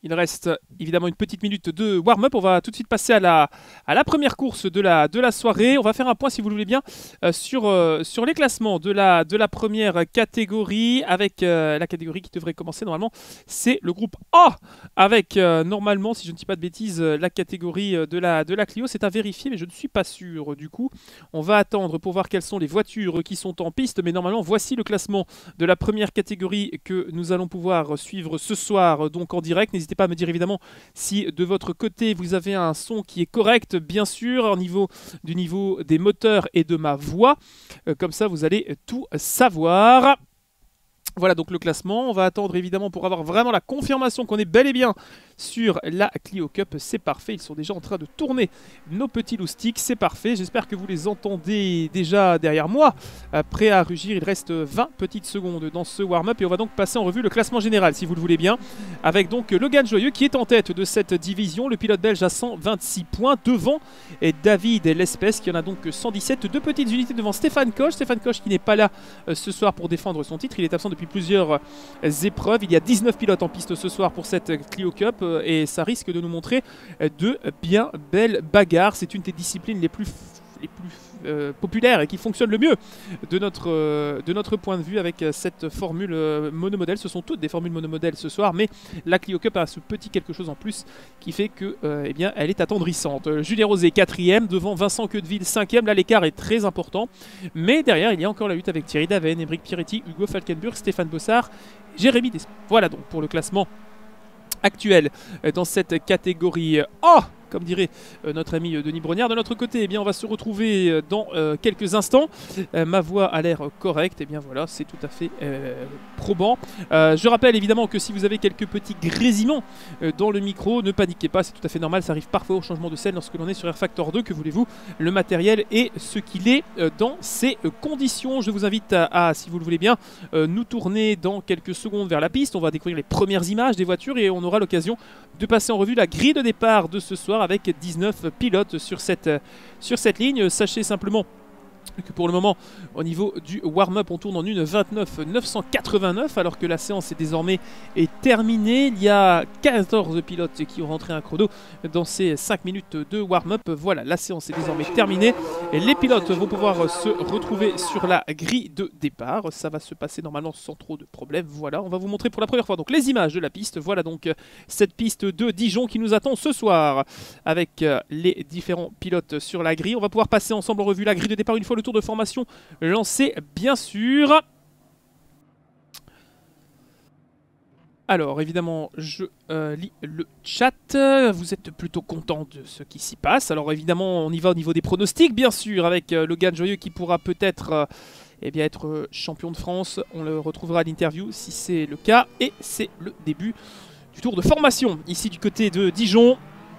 Il reste évidemment une petite minute de warm-up. On va tout de suite passer à la première course de la soirée. On va faire un point, si vous le voulez bien, sur les classements de la première catégorie, avec la catégorie qui devrait commencer normalement. C'est le groupe A, avec normalement, si je ne dis pas de bêtises, la catégorie de la Clio. C'est à vérifier, mais je ne suis pas sûr. Du coup, on va attendre pour voir quelles sont les voitures qui sont en piste. Mais normalement, voici le classement de la première catégorie que nous allons pouvoir suivre ce soir, donc en direct. N'hésitez pas à me dire évidemment si de votre côté vous avez un son qui est correct, bien sûr, au niveau des moteurs et de ma voix. Comme ça, vous allez tout savoir. Voilà donc le classement. On va attendre évidemment pour avoir vraiment la confirmation qu'on est bel et bien sur la Clio Cup. C'est parfait, ils sont déjà en train de tourner nos petits loustiques, c'est parfait. J'espère que vous les entendez déjà derrière moi, prêts à rugir. Il reste 20 petites secondes dans ce warm-up et on va donc passer en revue le classement général, si vous le voulez bien, avec donc Logan Joyeux qui est en tête de cette division. Le pilote belge a 126 points devant, et David Lespès qui en a donc 117, deux petites unités devant Stéphane Koch. Stéphane Koch qui n'est pas là ce soir pour défendre son titre, il est absent depuis plusieurs épreuves. Il y a 19 pilotes en piste ce soir pour cette Clio Cup et ça risque de nous montrer de bien belles bagarres. C'est une des disciplines les plus populaires et qui fonctionne le mieux de notre point de vue avec cette formule monomodèle. Ce sont toutes des formules monomodèles ce soir, mais la Clio Cup a ce petit quelque chose en plus qui fait que eh bien, elle est attendrissante. Julien Rosé 4ème, devant Vincent Queudeville 5ème. Là l'écart est très important, mais derrière il y a encore la lutte avec Thierry Daven, Émeric Pierretti, Hugo Falkenburg, Stéphane Bossard, Jérémy Des. Voilà donc pour le classement actuel dans cette catégorie A, comme dirait notre ami Denis Brognard. De notre côté, eh bien, on va se retrouver dans quelques instants. Ma voix a l'air correcte, et eh bien voilà, c'est tout à fait probant. Je rappelle évidemment que si vous avez quelques petits grésillements dans le micro, ne paniquez pas, c'est tout à fait normal, ça arrive parfois au changement de scène lorsque l'on est sur R-Factor 2, que voulez-vous, le matériel est ce qu'il est dans ces conditions. Je vous invite à, si vous le voulez bien, nous tourner dans quelques secondes vers la piste. On va découvrir les premières images des voitures et on aura l'occasion de passer en revue la grille de départ de ce soir avec 19 pilotes sur cette ligne. Sachez simplement que pour le moment, au niveau du warm-up, on tourne en une 29 989, alors que la séance est désormais terminée. Il y a 14 pilotes qui ont rentré un chrono dans ces 5 minutes de warm-up. Voilà, la séance est désormais terminée. Et les pilotes vont pouvoir se retrouver sur la grille de départ. Ça va se passer normalement sans trop de problèmes. Voilà, on va vous montrer pour la première fois donc les images de la piste. Voilà donc cette piste de Dijon qui nous attend ce soir avec les différents pilotes sur la grille. On va pouvoir passer ensemble en revue la grille de départ une fois le tour de formation lancé, bien sûr. Alors évidemment je lis le chat. Vous êtes plutôt content de ce qui s'y passe. Alors évidemment on y va au niveau des pronostics, bien sûr, avec Logan Joyeux qui pourra peut-être eh bien, être champion de France. On le retrouvera à l'interview si c'est le cas. Et c'est le début du tour de formation ici du côté de Dijon,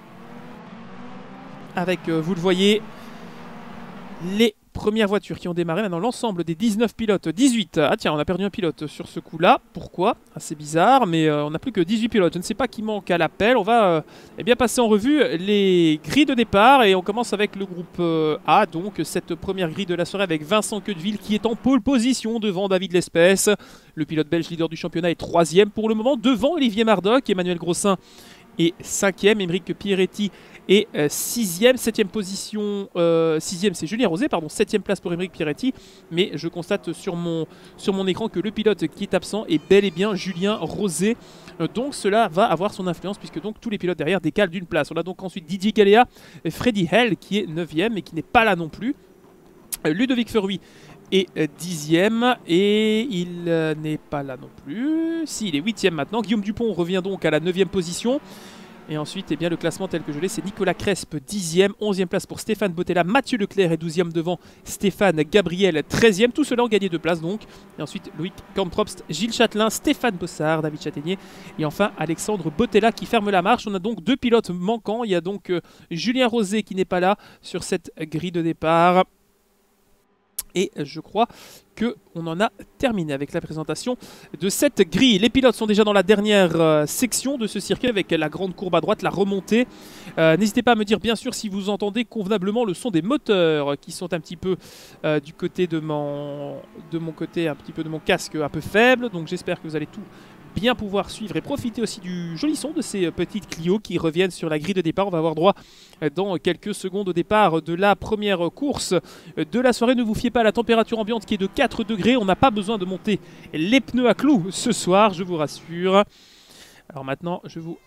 avec vous le voyez, les premières voitures qui ont démarré. Maintenant l'ensemble des 19 pilotes, 18, ah tiens on a perdu un pilote sur ce coup là, pourquoi? C'est bizarre, mais on n'a plus que 18 pilotes, je ne sais pas qui manque à l'appel. On va eh bien passer en revue les grilles de départ et on commence avec le groupe A, donc cette première grille de la soirée avec Vincent Queudeville qui est en pole position devant David Lespès. Le pilote belge leader du championnat est 3ème pour le moment, devant Olivier Mardoc. Emmanuel Grossin est 5ème, Émeric Pierretti est 6ème, 7ème position, 6ème c'est Julien Rosé, pardon, 7ème place pour Émeric Pierretti, mais je constate sur mon écran que le pilote qui est absent est bel et bien Julien Rosé, donc cela va avoir son influence puisque donc tous les pilotes derrière décalent d'une place. On a donc ensuite Didier Galéa, Freddy Hell qui est 9ème mais qui n'est pas là non plus, Ludovic Feruy est 10ème et il n'est pas là non plus. Si, il est 8ème maintenant. Guillaume Dupont revient donc à la 9ème position. Et ensuite, eh bien, le classement tel que je l'ai, c'est Nicolas Crespe 10ème, 11ème place pour Stéphane Bottella, Mathieu Leclerc est 12ème devant Stéphane Gabriel 13ème. Tout cela ont gagné 2 places donc. Et ensuite, Loïc Kampropst, Gilles Châtelain, Stéphane Bossard, David Châtaignier et enfin Alexandre Bottella qui ferme la marche. On a donc 2 pilotes manquants. Il y a donc Julien Rosé qui n'est pas là sur cette grille de départ. Et je crois qu'on en a terminé avec la présentation de cette grille. Les pilotes sont déjà dans la dernière section de ce circuit avec la grande courbe à droite, la remontée. N'hésitez pas à me dire bien sûr si vous entendez convenablement le son des moteurs qui sont un petit peu du côté de mon côté, un petit peu de mon casque un peu faible. Donc j'espère que vous allez tout bien pouvoir suivre et profiter aussi du joli son de ces petites Clio qui reviennent sur la grille de départ. On va avoir droit dans quelques secondes au départ de la première course de la soirée. Ne vous fiez pas à la température ambiante qui est de 4 degrés. On n'a pas besoin de monter les pneus à clous ce soir, je vous rassure. Alors maintenant, je vous...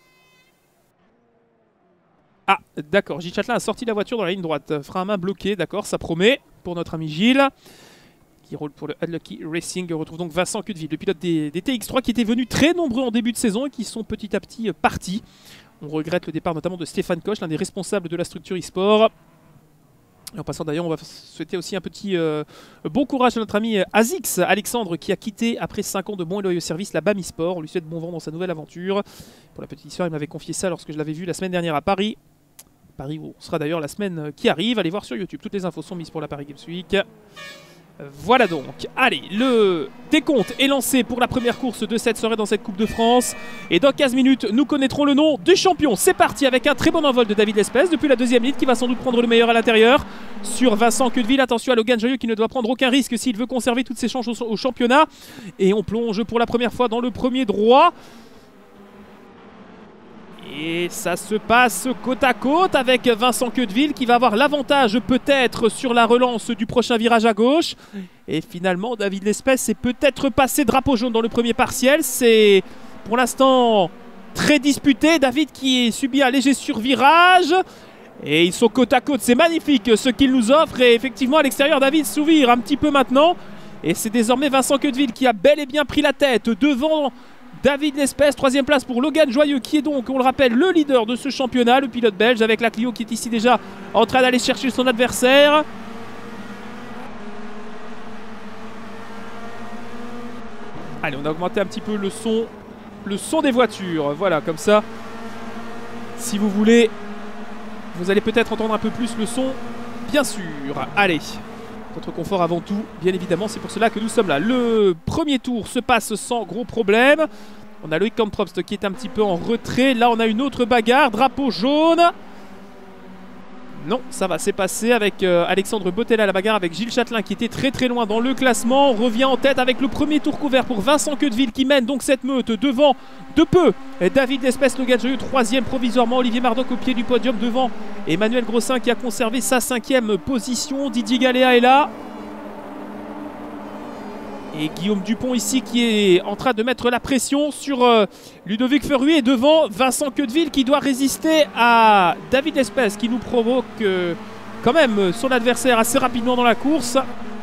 Ah, d'accord, Gilles Châtelain a sorti la voiture dans la ligne droite. Frein à main bloqué, d'accord, ça promet pour notre ami Gilles. Qui roule pour le Unlucky Racing. On retrouve donc Vincent Queudeville, le pilote des TX3 qui était venu très nombreux en début de saison et qui sont petit à petit partis. On regrette le départ notamment de Stéphane Koch, l'un des responsables de la structure e-sport. Et en passant d'ailleurs, on va souhaiter aussi un petit bon courage à notre ami Azix Alexandre qui a quitté après 5 ans de bons et loyaux services la BAM e-sport. On lui souhaite bon vent dans sa nouvelle aventure. Pour la petite histoire, il m'avait confié ça lorsque je l'avais vu la semaine dernière à Paris. Paris où on sera d'ailleurs la semaine qui arrive. Allez voir sur YouTube, toutes les infos sont mises pour la Paris Games Week. Voilà donc, allez, le décompte est lancé pour la première course de cette soirée dans cette Coupe de France. Et dans 15 minutes, nous connaîtrons le nom du champion. C'est parti avec un très bon envol de David Lespès depuis la deuxième ligne qui va sans doute prendre le meilleur à l'intérieur. Sur Vincent Queudeville, attention à Logan Joyeux qui ne doit prendre aucun risque s'il veut conserver toutes ses chances au championnat. Et on plonge pour la première fois dans le premier droit. Et ça se passe côte à côte avec Vincent Queudeville qui va avoir l'avantage peut-être sur la relance du prochain virage à gauche. Et finalement, David Lespès est peut-être passé drapeau jaune dans le premier partiel. C'est pour l'instant très disputé. David qui subit un léger survirage. Et ils sont côte à côte. C'est magnifique ce qu'il nous offre. Et effectivement, à l'extérieur, David s'ouvre un petit peu maintenant. Et c'est désormais Vincent Queudeville qui a bel et bien pris la tête devant David Lespès. Troisième place pour Logan Joyeux qui est donc, on le rappelle, le leader de ce championnat, le pilote belge avec la Clio qui est ici déjà en train d'aller chercher son adversaire. Allez, on a augmenté un petit peu le son des voitures. Voilà, comme ça, si vous voulez, vous allez peut-être entendre un peu plus le son, bien sûr. Allez, votre confort avant tout, bien évidemment, c'est pour cela que nous sommes là. Le premier tour se passe sans gros problème. On a Loïc Kamptropst qui est un petit peu en retrait. Là, on a une autre bagarre, drapeau jaune. Non, ça va, c'est passé avec Alexandre Bottella, la bagarre avec Gilles Châtelain qui était très très loin dans le classement. On revient en tête avec le premier tour couvert pour Vincent Queudeville qui mène donc cette meute devant de peu David Lespès, Logan Joyeux, troisième provisoirement, Olivier Mardoc au pied du podium devant Emmanuel Grossin qui a conservé sa cinquième position. Didier Galéa est là. Et Guillaume Dupont ici qui est en train de mettre la pression sur Ludovic Ferruy et devant Vincent Queudeville qui doit résister à David Lespès qui nous provoque quand même son adversaire assez rapidement dans la course.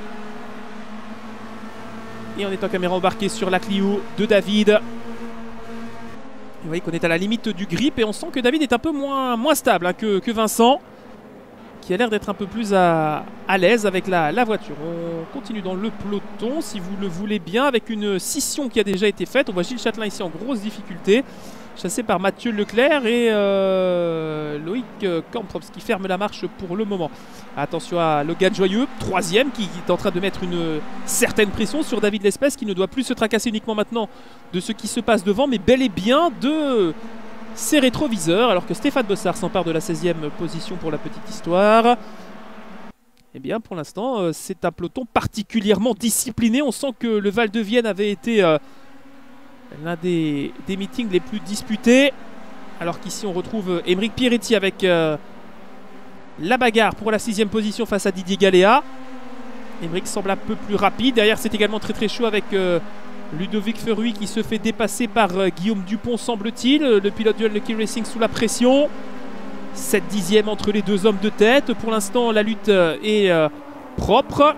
Et on est en caméra embarquée sur la Clio de David. Vous voyez qu'on est à la limite du grip et on sent que David est un peu moins stable hein, que Vincent, qui a l'air d'être un peu plus à l'aise avec la voiture. On continue dans le peloton, si vous le voulez bien, avec une scission qui a déjà été faite. On voit Gilles Châtelain ici en grosse difficulté, chassé par Mathieu Leclerc et Loïc Kamptropst qui ferme la marche pour le moment. Attention à Logan Joyeux, troisième, qui est en train de mettre une certaine pression sur David Lespès, qui ne doit plus se tracasser uniquement maintenant de ce qui se passe devant, mais bel et bien de ses rétroviseurs, alors que Stéphane Bossard s'empare de la 16e position pour la petite histoire. Eh bien, pour l'instant, c'est un peloton particulièrement discipliné. On sent que le Val de Vienne avait été l'un des meetings les plus disputés. Alors qu'ici, on retrouve Émeric Pierretti avec la bagarre pour la 6e position face à Didier Galéa. Émeric semble un peu plus rapide. Derrière, c'est également très très chaud avec Ludovic Ferruy qui se fait dépasser par Guillaume Dupont, semble-t-il. Le pilote du Unlucky Racing sous la pression. 7/10 entre les deux hommes de tête. Pour l'instant, la lutte est propre.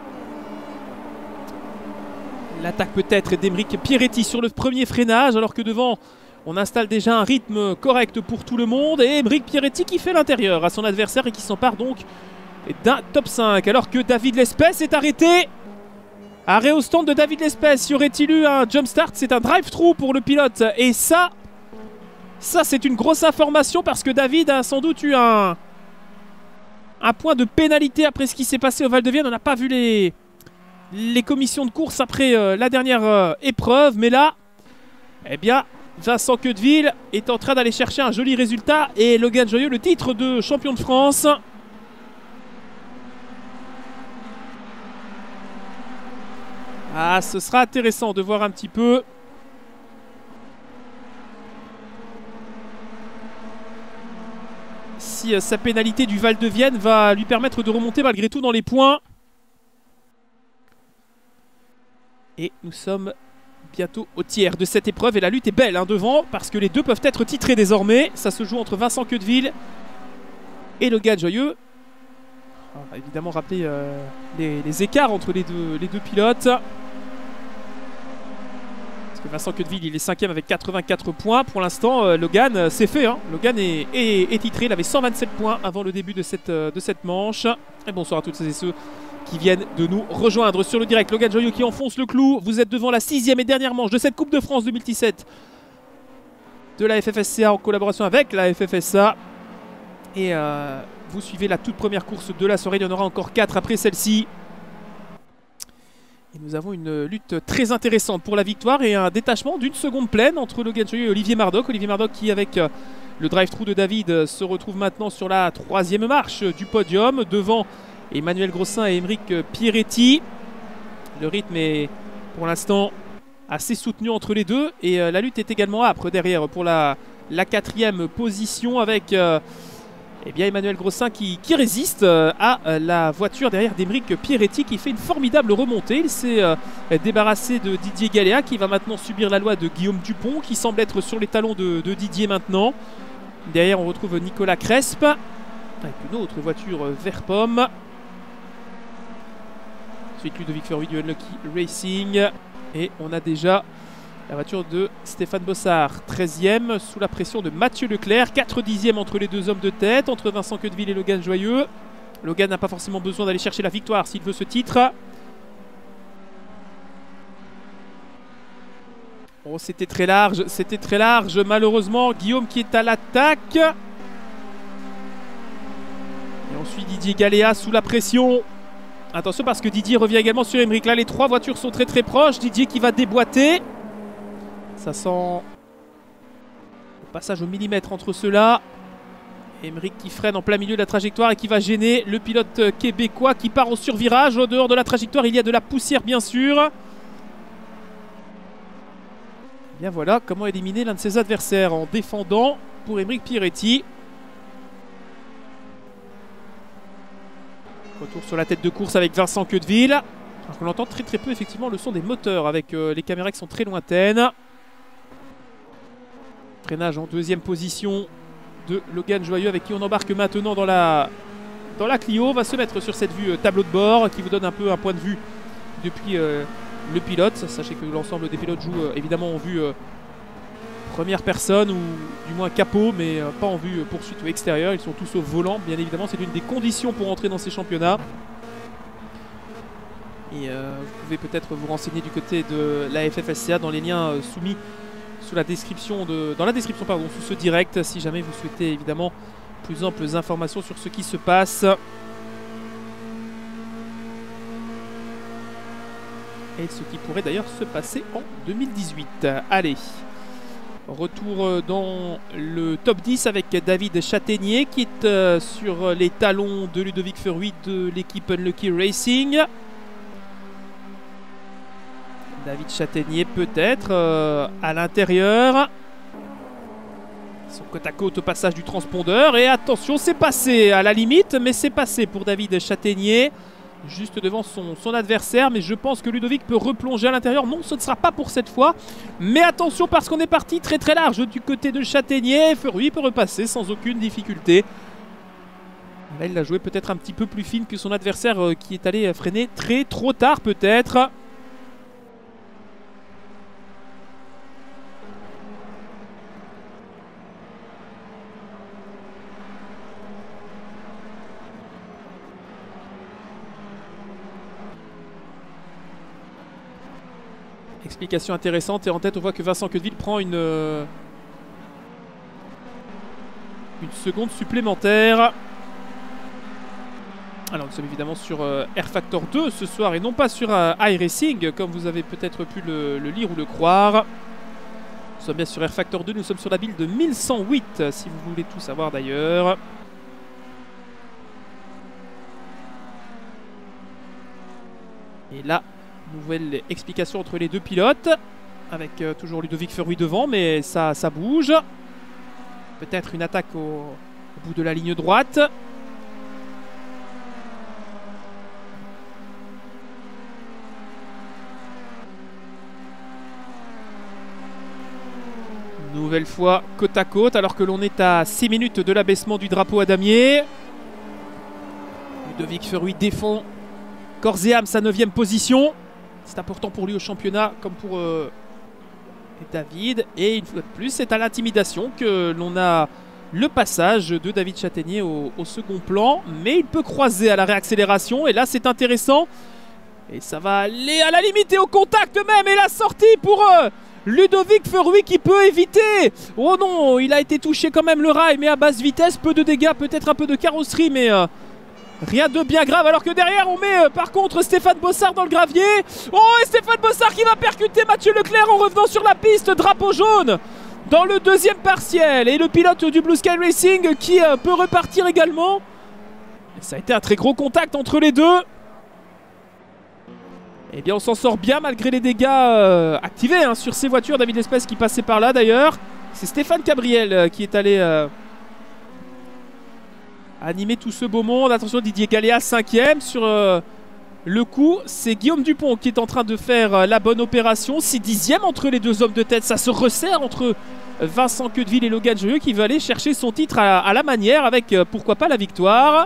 L'attaque peut-être d'Émeric Pierretti sur le premier freinage, alors que devant, on installe déjà un rythme correct pour tout le monde. Et Émeric Pierretti qui fait l'intérieur à son adversaire et qui s'empare donc d'un top 5. Alors que David Lespès est arrêté. Arrêt au stand de David Lespès. Y aurait-il eu un jump start? C'est un drive-through pour le pilote. Et ça c'est une grosse information parce que David a sans doute eu un point de pénalité après ce qui s'est passé au Val de Vienne. On n'a pas vu les commissions de course après la dernière épreuve. Mais là, eh bien, Vincent Queudeville est en train d'aller chercher un joli résultat. Et Logan Joyeux, le titre de champion de France. Ah, ce sera intéressant de voir un petit peu si sa pénalité du Val de Vienne va lui permettre de remonter malgré tout dans les points. Et nous sommes bientôt au tiers de cette épreuve et la lutte est belle hein, devant parce que les deux peuvent être titrés désormais. Ça se joue entre Vincent Queudeville et Logan Joyeux. On va évidemment rappeler les écarts entre les deux pilotes. Parce que Vincent Queudeville il est 5ème avec 84 points. Pour l'instant Logan c'est fait. Hein. Logan est titré, il avait 127 points avant le début de cette manche. Et bonsoir à toutes celles et ceux qui viennent de nous rejoindre sur le direct. Logan Joyeux qui enfonce le clou. Vous êtes devant la 6e et dernière manche de cette Coupe de France 2017 de la FFSCA en collaboration avec la FFSA. Et vous suivez la toute première course de la soirée. Il y en aura encore 4 après celle-ci. Et nous avons une lutte très intéressante pour la victoire et un détachement d'une seconde pleine entre Logan Joyeux et Olivier Mardoc. Olivier Mardoc qui avec le drive-through de David se retrouve maintenant sur la 3e marche du podium devant Emmanuel Grossin et Émeric Pierretti. Le rythme est pour l'instant assez soutenu entre les deux et la lutte est également âpre derrière pour la 4e position avec eh bien Emmanuel Grossin qui résiste à la voiture derrière d'Émeric Pierretti qui fait une formidable remontée. Il s'est débarrassé de Didier Galéa qui va maintenant subir la loi de Guillaume Dupont qui semble être sur les talons de Didier maintenant. Derrière on retrouve Nicolas Crespe avec une autre voiture vert pomme. Ensuite Ludovic Ferruy du Unlucky Racing. Et on a déjà la voiture de Stéphane Bossard, 13e, sous la pression de Mathieu Leclerc. 4 dixièmes entre les deux hommes de tête, entre Vincent Queudeville et Logan Joyeux. Logan n'a pas forcément besoin d'aller chercher la victoire s'il veut ce titre. Oh, c'était très large malheureusement. Guillaume qui est à l'attaque. Et ensuite Didier Galéa sous la pression. Attention parce que Didier revient également sur Émeric. Là les 3 voitures sont très proches. Didier qui va déboîter. Ça sent le passage au millimètre entre ceux-là. Émeric qui freine en plein milieu de la trajectoire et qui va gêner le pilote québécois qui part au survirage. Au dehors de la trajectoire, il y a de la poussière bien sûr. Bien voilà comment éliminer l'un de ses adversaires en défendant pour Émeric Pierretti. Retour sur la tête de course avec Vincent Queudeville. Alors qu'on entend très peu effectivement le son des moteurs avec les caméras qui sont très lointaines. Freinage en 2e position de Logan Joyeux avec qui on embarque maintenant dans la Clio. On va se mettre sur cette vue tableau de bord qui vous donne un peu un point de vue depuis le pilote. Sachez que l'ensemble des pilotes jouent évidemment en vue première personne ou du moins capot, mais pas en vue poursuite ou extérieure. Ils sont tous au volant, bien évidemment. C'est l'une des conditions pour entrer dans ces championnats. Et vous pouvez peut-être vous renseigner du côté de la FFSCA dans les liens soumis sous la description sous ce direct, si jamais vous souhaitez évidemment plus amples informations sur ce qui se passe. Et ce qui pourrait d'ailleurs se passer en 2018. Allez, retour dans le top 10 avec David Châtaignier qui est sur les talons de Ludovic Ferruy de l'équipe Unlucky Racing. David Châtaignier peut-être à l'intérieur. Ils sont côte à côte au passage du transpondeur. Et attention, c'est passé à la limite, mais c'est passé pour David Châtaignier. Juste devant son adversaire. Mais je pense que Ludovic peut replonger à l'intérieur. Non, ce ne sera pas pour cette fois. Mais attention parce qu'on est parti très large du côté de Châtaignier. Ferruy peut repasser sans aucune difficulté. Là, il l'a joué peut-être un petit peu plus fine que son adversaire qui est allé freiner trop tard peut-être. Explication intéressante et en tête on voit que Vincent Queudeville prend une seconde supplémentaire. Alors nous sommes évidemment sur Air Factor 2 ce soir et non pas sur iRacing comme vous avez peut-être pu le lire ou le croire. Nous sommes bien sur Air Factor 2, nous sommes sur la build de 1108 si vous voulez tout savoir d'ailleurs. Et là, nouvelle explication entre les deux pilotes, avec toujours Ludovic Ferruy devant, mais ça bouge. Peut-être une attaque au au bout de la ligne droite. Nouvelle fois côte à côte alors que l'on est à 6 minutes de l'abaissement du drapeau à damier. Ludovic Feruy défend corps et âme sa 9e position. C'est important pour lui au championnat comme pour David. Et une fois de plus, c'est à l'intimidation que l'on a le passage de David Châtaignier au second plan. Mais il peut croiser à la réaccélération. Et là, c'est intéressant. Et ça va aller à la limite et au contact même. Et la sortie pour Ludovic Feruy qui peut éviter. Oh non, il a été touché quand même le rail. Mais à basse vitesse, peu de dégâts, peut-être un peu de carrosserie. Mais rien de bien grave. Alors que derrière, on met par contre Stéphane Bossard dans le gravier. Oh, et Stéphane Bossard qui va percuter Mathieu Leclerc en revenant sur la piste. Drapeau jaune dans le 2e partiel. Et le pilote du Blue Sky Racing qui peut repartir également. Et ça a été un très gros contact entre les deux. Eh bien, on s'en sort bien malgré les dégâts activés sur ces voitures. David L'Espèce qui passait par là d'ailleurs. C'est Stéphane Cabriel qui est allé animer tout ce beau monde. Attention, Didier Galéa 5e sur le coup. C'est Guillaume Dupont qui est en train de faire la bonne opération. 6/10e entre les deux hommes de tête. Ça se resserre entre Vincent Queudeville et Logan Joyeux qui va aller chercher son titre à la manière avec pourquoi pas la victoire.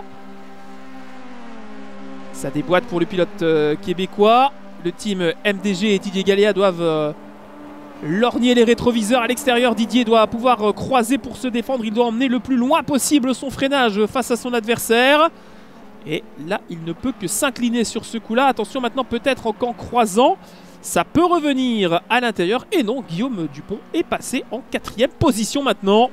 Ça déboîte pour le pilote québécois. Le team MDG et Didier Galéa doivent lorgner les rétroviseurs à l'extérieur. Didier doit pouvoir croiser pour se défendre. Il doit emmener le plus loin possible son freinage face à son adversaire. Et là, il ne peut que s'incliner sur ce coup-là. Attention maintenant, peut-être en croisant. Ça peut revenir à l'intérieur. Et non, Guillaume Dupont est passé en 4e position maintenant.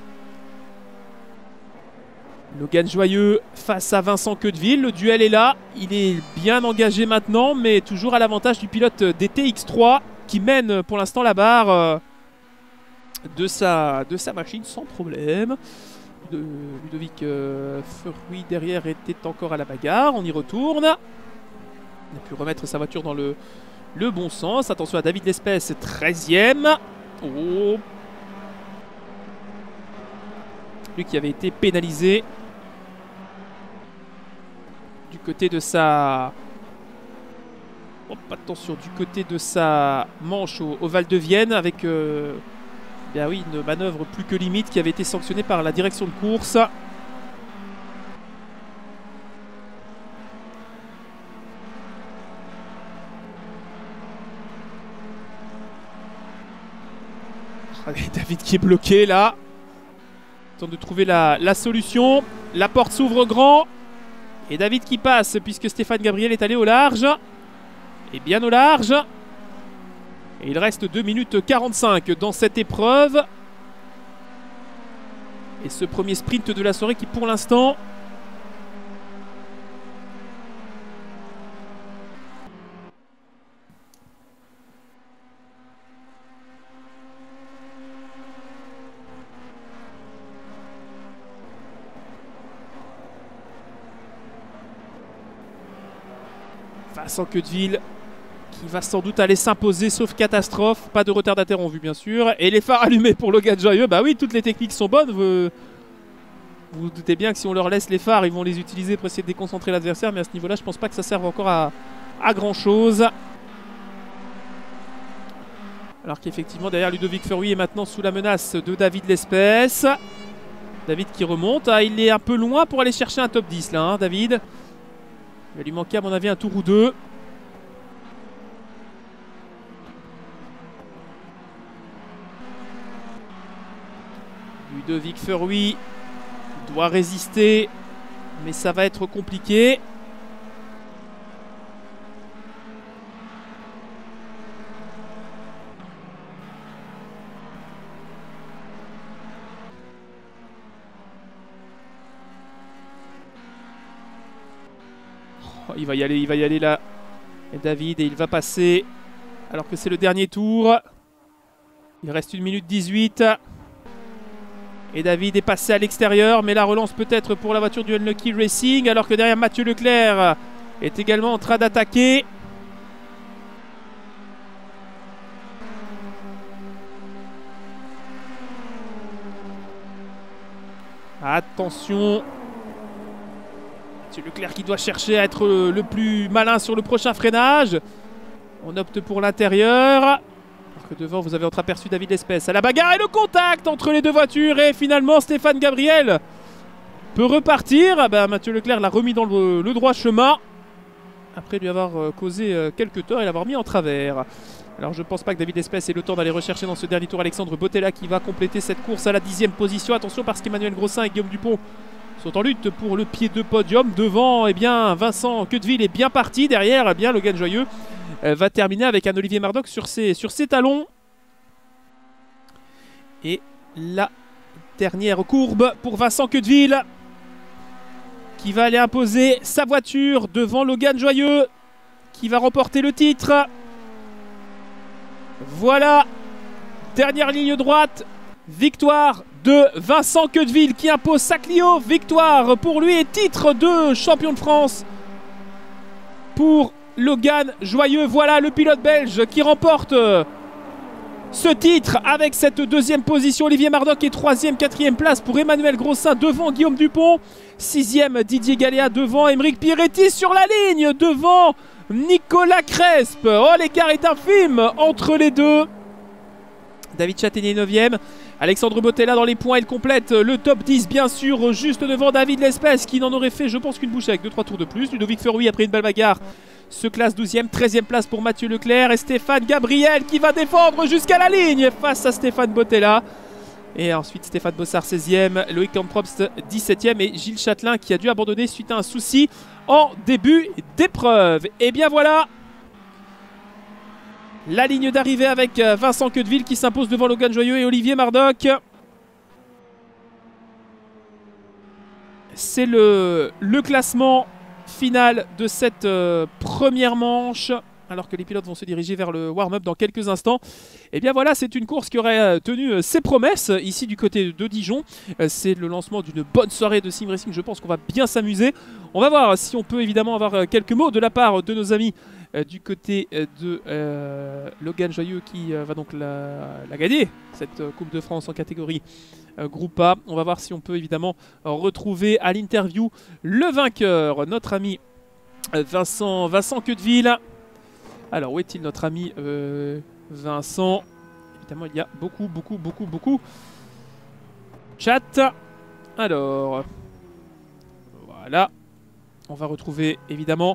Logan Joyeux face à Vincent Queudeville. Le duel est là. Il est bien engagé maintenant, mais toujours à l'avantage du pilote des TX3 qui mène pour l'instant la barre de sa machine sans problème. Ludovic Feruy derrière était encore à la bagarre. On y retourne. Il a pu remettre sa voiture dans le bon sens. Attention à David L'Espèce, 13e. Oh. Lui qui avait été pénalisé du côté de sa... Oh, attention, du côté de sa manche au Val de Vienne avec bien oui, une manœuvre plus que limite qui avait été sanctionnée par la direction de course. David qui est bloqué là. Tente de trouver la solution. La porte s'ouvre grand. Et David qui passe puisque Stéphane Gabriel est allé au large. Et bien au large. Et il reste 2 minutes 45 dans cette épreuve. Et ce premier sprint de la soirée qui pour l'instant... Vincent Queudeville qui va sans doute aller s'imposer sauf catastrophe. Pas de retardataire en vue bien sûr. Et les phares allumés pour Logan Joyeux. Bah oui, toutes les techniques sont bonnes. Vous vous doutez bien que si on leur laisse les phares, ils vont les utiliser pour essayer de déconcentrer l'adversaire. Mais à ce niveau-là, je pense pas que ça serve encore à grand chose. Alors qu'effectivement, derrière Ludovic Feruy est maintenant sous la menace de David L'Espèce. David qui remonte. Ah, il est un peu loin pour aller chercher un top 10 là, David. Il va lui manquer à mon avis un tour ou deux. Ludovic Feruy doit résister, mais ça va être compliqué. Oh, il va y aller là. Et David, et il va passer alors que c'est le dernier tour. Il reste 1 minute 18. Et David est passé à l'extérieur, mais la relance peut-être pour la voiture du Unlucky Racing, alors que derrière Mathieu Leclerc est également en train d'attaquer. Attention. C'est Leclerc qui doit chercher à être le plus malin sur le prochain freinage. On opte pour l'intérieur. Alors que devant, vous avez entreaperçu David Lespès à la bagarre et le contact entre les deux voitures. Et finalement, Stéphane Gabriel peut repartir. Mathieu Leclerc l'a remis dans le droit chemin. Après lui avoir causé quelques torts et l'avoir mis en travers. Alors je ne pense pas que David Lespès ait le temps d'aller rechercher dans ce dernier tour Alexandre Bottella qui va compléter cette course à la 10e position. Attention parce qu'Emmanuel Grossin et Guillaume Dupont sont en lutte pour le pied de podium. Devant, Vincent Queudeville est bien parti. Derrière, Logan Joyeux va terminer avec un Olivier Mardoc sur ses talons. Et la dernière courbe pour Vincent Queudeville qui va aller imposer sa voiture devant Logan Joyeux qui va remporter le titre. Voilà, dernière ligne droite, victoire de Vincent Queudeville qui impose sa Clio, victoire pour lui et titre de champion de France pour Logan Joyeux. Voilà le pilote belge qui remporte ce titre avec cette deuxième position. Olivier Mardoc est 3e, 4e place pour Emmanuel Grossin devant Guillaume Dupont. 6e Didier Galéa devant Émeric Pierretti sur la ligne devant Nicolas Cresp. Oh, l'écart est infime entre les deux. David Châtaignier 9e. Alexandre Bottella dans les points, il complète le top 10 bien sûr, juste devant David Lespès qui n'en aurait fait je pense qu'une bouchée avec 2-3 tours de plus. Ludovic Ferouy après une belle bagarre se classe 12e, 13e place pour Mathieu Leclerc et Stéphane Gabriel qui va défendre jusqu'à la ligne face à Stéphane Bottella. Et ensuite Stéphane Bossard 16e, Loïc Campropst 17e et Gilles Châtelain qui a dû abandonner suite à un souci en début d'épreuve. Et bien voilà la ligne d'arrivée avec Vincent Queudeville qui s'impose devant Logan Joyeux et Olivier Mardoc. C'est le classement final de cette première manche. Alors que les pilotes vont se diriger vers le warm-up dans quelques instants. Et bien voilà, c'est une course qui aurait tenu ses promesses ici du côté de Dijon. C'est le lancement d'une bonne soirée de sim racing. Je pense qu'on va bien s'amuser. On va voir si on peut évidemment avoir quelques mots de la part de nos amis du côté de Logan Joyeux qui va donc la gagner, cette Coupe de France en catégorie groupe A. On va voir si on peut évidemment retrouver à l'interview le vainqueur, notre ami Vincent Queudeville. Alors, où est-il notre ami Vincent? Évidemment, il y a beaucoup chat. Alors, voilà. On va retrouver évidemment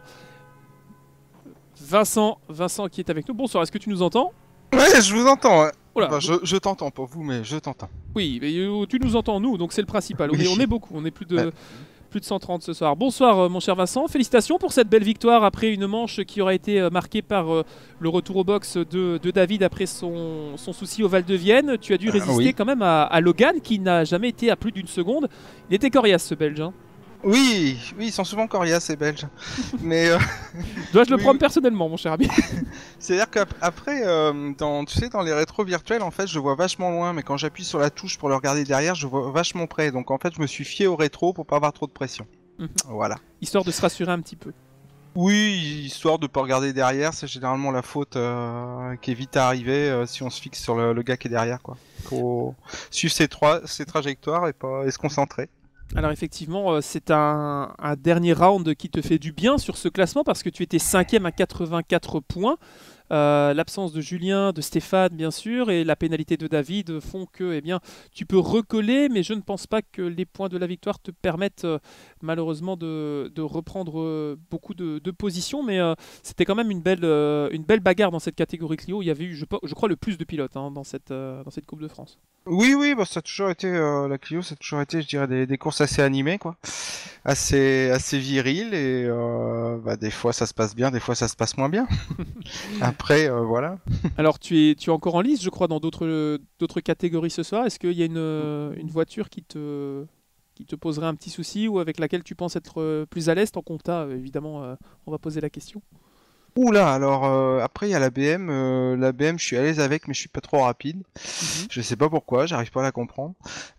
Vincent qui est avec nous. Bonsoir, est-ce que tu nous entends? Ouais, je vous entends. Ouais. Voilà. Enfin, je t'entends pas vous, mais je t'entends. Oui, mais tu nous entends nous, donc c'est le principal. Oui. On est beaucoup, on est plus de 130 ce soir. Bonsoir mon cher Vincent, félicitations pour cette belle victoire après une manche qui aura été marquée par le retour au box de David après son souci au Val de Vienne. Tu as dû résister quand même à Logan qui n'a jamais été à plus d'une seconde. Il était coriace ce Belge. Hein. Oui, ils sont souvent coriaces ces Belges. Mais dois-je le prendre personnellement mon cher ami? c'est-à-dire qu'après, dans les rétros virtuels, en fait, je vois vachement loin, mais quand j'appuie sur la touche pour le regarder derrière, je vois vachement près. Donc en fait, je me suis fié au rétro pour pas avoir trop de pression. Voilà. Histoire de se rassurer un petit peu. Oui, histoire de pas regarder derrière, c'est généralement la faute qui est vite à arriver si on se fixe sur le gars qui est derrière, quoi. Faut suivre ses trajectoires et se concentrer. Alors effectivement, c'est un dernier round qui te fait du bien sur ce classement parce que tu étais 5e à 84 points. L'absence de Julien, de Stéphane bien sûr et la pénalité de David font que tu peux recoller, mais je ne pense pas que les points de la victoire te permettent malheureusement de reprendre beaucoup de positions, mais c'était quand même une belle bagarre dans cette catégorie Clio. Il y avait eu, je crois, le plus de pilotes dans cette Coupe de France. Oui, bah ça a toujours été la Clio, ça a toujours été, je dirais, des courses assez animées, quoi, assez viriles et des fois ça se passe bien, des fois ça se passe moins bien. Après, voilà. Alors tu es encore en lice, je crois, dans d'autres catégories ce soir. Est-ce qu'il y a une voiture qui te poserait un petit souci ou avec laquelle tu penses être plus à l'aise? Tant qu'on t'a, évidemment, on va poser la question. Oula, alors après il y a la BM. La BM, je suis à l'aise avec, mais je suis pas trop rapide. Je sais pas pourquoi, j'arrive pas à la comprendre.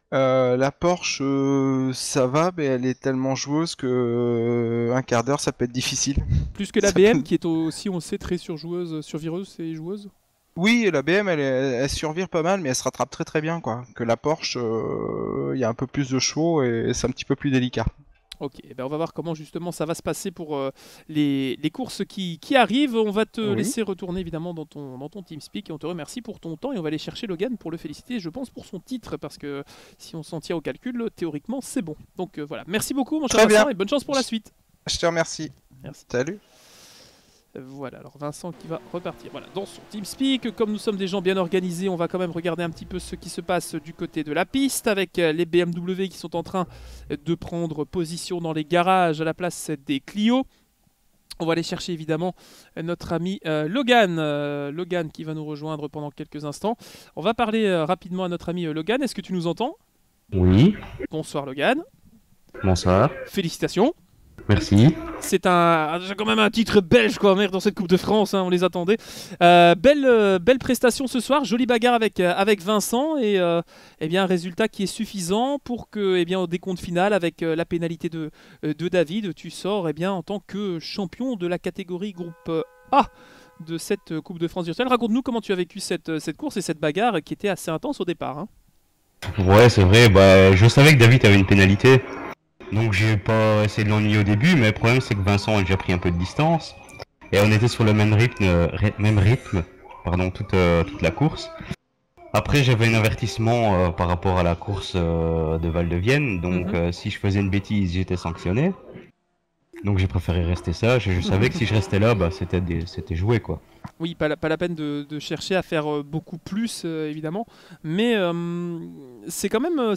La Porsche, ça va, mais elle est tellement joueuse que un quart d'heure, ça peut être difficile. Plus que la BM, qui est aussi, on le sait, très survireuse et joueuse. Oui, la BM, elle survire pas mal, mais elle se rattrape très très bien, quoi. Que la Porsche, il y a un peu plus de chevaux et c'est un petit peu plus délicat. Ok, eh ben on va voir comment justement ça va se passer pour les courses qui arrivent. On va te Oui. laisser retourner évidemment dans ton TeamSpeak et on te remercie pour ton temps et on va aller chercher Logan pour le féliciter, je pense, pour son titre parce que si on s'en tient au calcul, théoriquement c'est bon. Donc voilà, merci beaucoup mon cher Très Vincent bien. et bonne chance pour la suite. Je te remercie. Merci. Salut. Voilà, alors Vincent qui va repartir voilà, dans son TeamSpeak. Comme nous sommes des gens bien organisés, on va quand même regarder un petit peu ce qui se passe du côté de la piste avec les BMW qui sont en train de prendre position dans les garages à la place des Clio. On va aller chercher évidemment notre ami Logan. Logan qui va nous rejoindre pendant quelques instants. On va parler rapidement à notre ami Logan. Est-ce que tu nous entends? Oui, Bonsoir Logan. bonsoir, Félicitations. merci. C'est quand même un titre belge quoi, merde, dans cette Coupe de France, hein, on les attendait. Belle prestation ce soir, jolie bagarre avec Vincent et eh bien, un résultat qui est suffisant pour que, eh bien, au décompte final, avec la pénalité de David, tu sors eh bien, en tant que champion de la catégorie groupe A de cette Coupe de France virtuelle. Raconte-nous comment tu as vécu cette course et cette bagarre qui était assez intense au départ. Hein. Ouais, c'est vrai, bah, je savais que David avait une pénalité, donc j'ai pas essayé de l'ennuyer au début, mais le problème c'est que Vincent a déjà pris un peu de distance, et on était sur le même rythme pardon, toute la course. Après j'avais un avertissement par rapport à la course de Val de Vienne, donc si je faisais une bêtise j'étais sanctionné. Donc j'ai préféré rester sage, et je savais que si je restais là, bah, c'était joué quoi. Oui, pas la peine de chercher à faire beaucoup plus, évidemment. Mais c'est quand même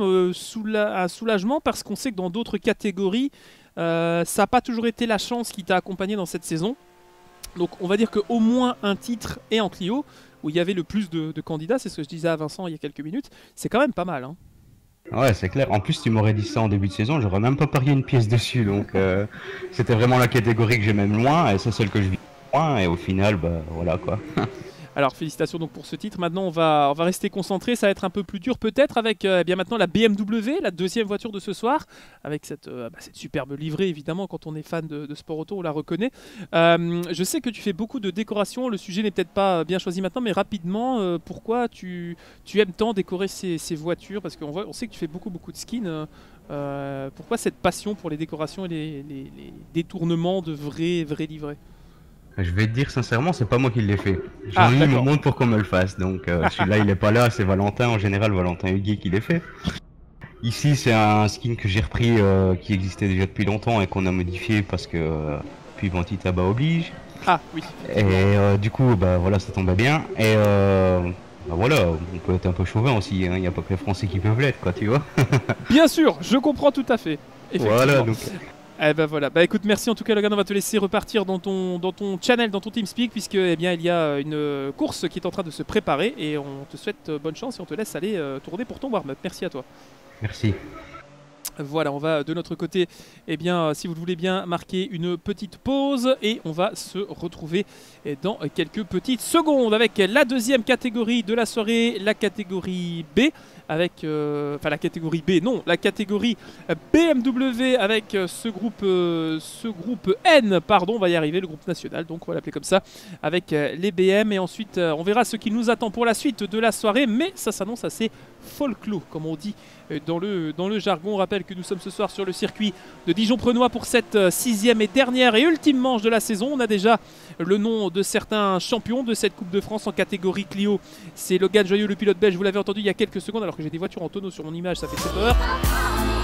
un soulagement parce qu'on sait que dans d'autres catégories, ça n'a pas toujours été la chance qui t'a accompagné dans cette saison. Donc on va dire qu'au moins un titre est en Clio, où il y avait le plus de candidats, c'est ce que je disais à Vincent il y a quelques minutes. C'est quand même pas mal. Hein. Ouais, c'est clair. En plus, tu m'aurais dit ça en début de saison, j'aurais même pas parié une pièce dessus. Donc, c'était vraiment la catégorie que j'aimais le moins, et c'est celle que je vis le moins. Et au final, bah voilà quoi. Alors félicitations donc pour ce titre. Maintenant on va rester concentré, ça va être un peu plus dur peut-être avec eh bien maintenant la BMW, la deuxième voiture de ce soir, avec cette superbe livrée évidemment. Quand on est fan de sport auto on la reconnaît. Je sais que tu fais beaucoup de décorations, le sujet n'est peut-être pas bien choisi maintenant, mais rapidement pourquoi tu aimes tant décorer ces voitures? Parce on sait que tu fais beaucoup de skins. Pourquoi cette passion pour les décorations et les détournements de vrais livrets? Je vais te dire sincèrement, c'est pas moi qui l'ai fait. J'ai eu mon monde pour qu'on me le fasse. Donc, celui-là, il est pas là, c'est Valentin. En général, Valentin Huguet qui l'ait fait. Ici, c'est un skin que j'ai repris qui existait déjà depuis longtemps et qu'on a modifié parce que puis anti-tabac oblige. Ah oui. Et du coup, bah voilà, ça tombait bien. Et bah voilà, on peut être un peu chauvin aussi. Il n'y a pas que les Français qui peuvent l'être, quoi, tu vois. Bien sûr, je comprends tout à fait. Voilà, donc. Eh ben voilà, bah écoute, merci en tout cas Logan, on va te laisser repartir dans ton channel, dans ton TeamSpeak, puisque eh bien, il y a une course qui est en train de se préparer et on te souhaite bonne chance et on te laisse aller tourner pour ton warm-up. Merci à toi. Merci. Voilà, on va de notre côté, eh bien, si vous le voulez bien, marquer une petite pause et on va se retrouver dans quelques petites secondes avec la deuxième catégorie de la soirée, la catégorie B. Avec, la catégorie B, non, la catégorie BMW avec ce groupe N, pardon, on va y arriver, le groupe national, donc on va l'appeler comme ça, avec les BM, et ensuite on verra ce qui nous attend pour la suite de la soirée, mais ça s'annonce assez folklore, comme on dit dans le jargon. On rappelle que nous sommes ce soir sur le circuit de Dijon-Prenois pour cette 6e et dernière et ultime manche de la saison. On a déjà le nom de certains champions de cette Coupe de France en catégorie Clio. C'est Logan Joyeux, le pilote belge, vous l'avez entendu il y a quelques secondes, alors que j'ai des voitures en tonneau sur mon image, ça fait très peur.